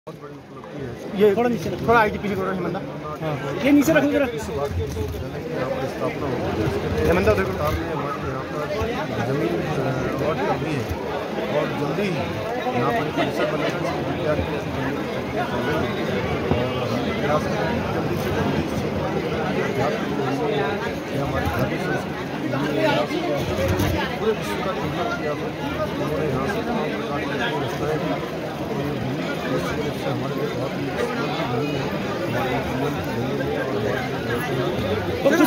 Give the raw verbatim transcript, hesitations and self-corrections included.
बहुत बड़ी उपलब्धि है। ये थोड़ा नीचे थोड़ा आई पीछे करो हेमंता। हाँ ये नीचे रखो जरा। इस बात की यहाँ पर स्थापना होगी हेमंता देखो हमारे यहाँ पर जमीन अलॉट कर दी है और जल्दी ही यहाँ पर परिसर बनेगा जिसकी विद्यार्थियों की जमीन की प्रक्रिया चल रही है और प्रयास करेंगे जल्दी से जल्दी इस क्षेत्र में हमारी धार्मिक संस्कृति पूरे विश्व का खिदमत किया था। उन्होंने यहाँ से तमाम प्रकार की व्यवस्थाएँ की और ये भूमि निश्चित रूप से हमारे लिए बहुत ही भूमि है, हमारे लिए की भूमि है और हमारे लिए